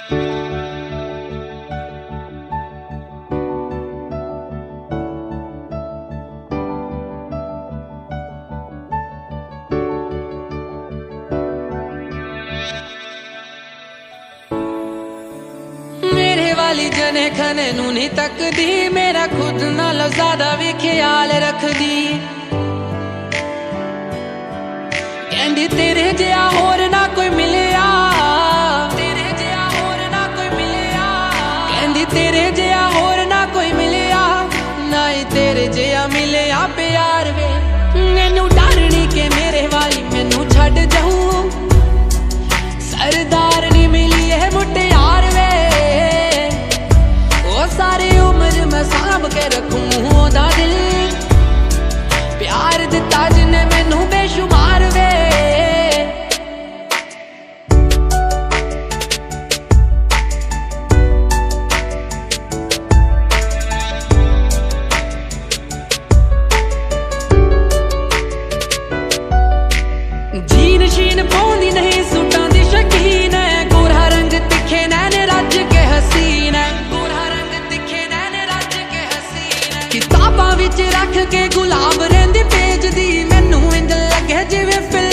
वाली जने खने नू नहीं तकदी, मेरा खुद नालों ज्यादा भी ख्याल रखदी। कहंदी तेरे जिहा होर ना कोई मिलिया, तेरे जिहा होर ना कोई मिलिया। कहंदी तेरे जिहा होर ना कोई मिलिया, ना ही तेरे जिहा मिलिया प्यार वे। मैनू डर नहीं के मेरे वाली मैनू छड्ड जाऊं, सरदार नहीं मिली है मुटियार वे। सारी उम्र मैं सांभ के रखूं ओदा दिल, प्यार दिता जिन्ने मैनू बेशुमार वे। जीन शीन पाउंदी नहीं सूटां दी शकीन है, गोरा रंग तिखे नैन रज के हसीन है। किताबां विच रख के गुलाब रहिंदी पेज दी, मैनू इंज लगे जिवें